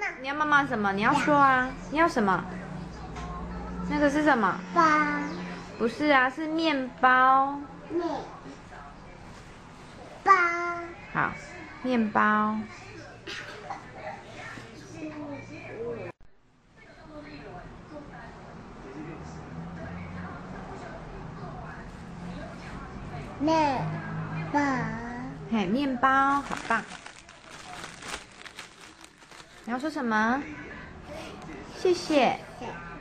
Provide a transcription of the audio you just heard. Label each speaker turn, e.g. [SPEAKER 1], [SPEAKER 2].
[SPEAKER 1] 你要妈妈什么？你要说啊！你要什么？那个是什么？
[SPEAKER 2] 包。
[SPEAKER 1] 不是啊，是面包。
[SPEAKER 2] 面包。
[SPEAKER 1] 好，面包。
[SPEAKER 2] 面包。
[SPEAKER 1] 嘿，面包，好棒！你要说什么？谢谢。